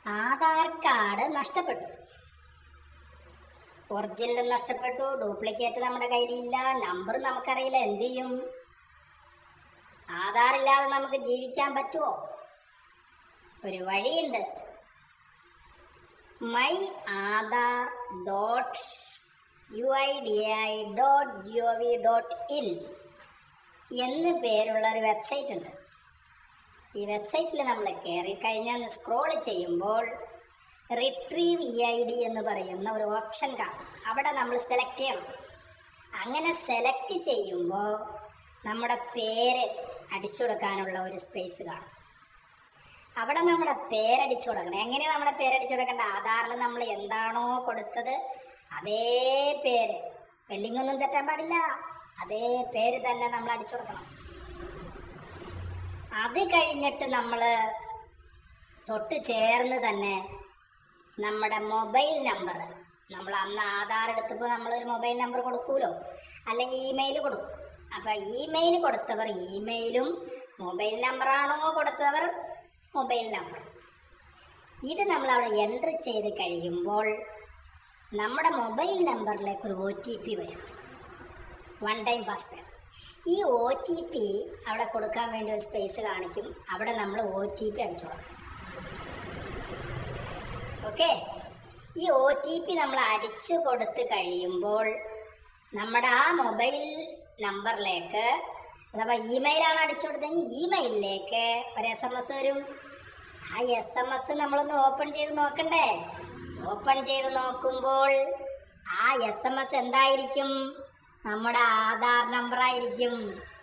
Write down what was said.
Aadhaar card നഷ്ടപ്പെട്ടു. Original നഷ്ടപ്പെട്ടു, duplicate നമ്മുടെ കയ്യിലില്ല, നമ്പർ നമുക്കറിയില്ല. എന്ത് ചെയ്യും? ആധാർ ഇല്ലാതെ നമുക്ക് ജീവിക്കാൻ പറ്റുമോ? ഒരു വഴിയുണ്ട്. myAadhar.UIDAI.gov.in എന്ന് പേരുള്ള ഒരു വെബ്സൈറ്റ് ഉണ്ട്. ഈ വെബ്സൈറ്റിൽ നമ്മൾ കയറി കഴിഞ്ഞാൽ സ്ക്രോൾ ചെയ്യുമ്പോൾ റിട്രീവ് EID എന്ന് പറയുന്ന ഒരു ഓപ്ഷൻ കാണും. അവിടെ നമ്മൾ സെലക്ട് ചെയ്യണം. അങ്ങനെ സെലക്ട് ചെയ്യുമ്പോൾ നമ്മുടെ പേര് അടിച്ചു കൊടുക്കാനുള്ള ഒരു സ്പേസ് കാണും. അവിടെ നമ്മുടെ പേരടിച്ചു കൊടുക്കണം. എങ്ങനെയാണ് നമ്മുടെ പേരടിച്ചു കൊടുക്കേണ്ടത്? ആധാറിൽ നമ്മൾ എന്താണോ കൊടുത്തത് അതേ പേര്, സ്പെല്ലിംഗ് ഒന്നും തെറ്റാൻ പാടില്ല, അതേ പേര് തന്നെ നമ്മൾ അടിച്ചു കൊടുക്കണം. അത് കഴിഞ്ഞിട്ട് നമ്മൾ തൊട്ട് ചേർന്ന് തന്നെ നമ്മുടെ മൊബൈൽ നമ്പർ, നമ്മൾ അന്ന് ആധാർ എടുത്തപ്പോൾ നമ്മളൊരു മൊബൈൽ നമ്പർ കൊടുക്കുമല്ലോ, അല്ലെങ്കിൽ ഇമെയിൽ കൊടുക്കും. അപ്പോൾ ഇമെയിൽ കൊടുത്തവർ ഇമെയിലും, മൊബൈൽ നമ്പറാണോ കൊടുത്തവർ മൊബൈൽ നമ്പർ. ഇത് നമ്മളവിടെ എൻട്രി ചെയ്ത് കഴിയുമ്പോൾ നമ്മുടെ മൊബൈൽ നമ്പറിലേക്ക് ഒരു OTP വരും, 1 ടൈം പാസ്വേഡ്. ഈ OTP അവിടെ കൊടുക്കാൻ വേണ്ടി ഒരു സ്പേസ് കാണിക്കും. അവിടെ നമ്മൾ OTP അടിച്ചു കൊടുക്കണം. ഓക്കെ, ഈ OTP നമ്മൾ അടിച്ചു കൊടുത്ത് കഴിയുമ്പോൾ നമ്മുടെ ആ മൊബൈൽ നമ്പറിലേക്ക്, അഥവാ ഇമെയിലാണ് അടിച്ചു കൊടുത്തെങ്കിൽ ഇമെയിലിലേക്ക് ഒരു SMS വരും. ആ SMS നമ്മളൊന്ന് ഓപ്പൺ ചെയ്ത് നോക്കണ്ടേ? ഓപ്പൺ ചെയ്ത് നോക്കുമ്പോൾ ആ SMS എന്തായിരിക്കും? നമ്മുടെ ആധാർ നമ്പറായിരിക്കും.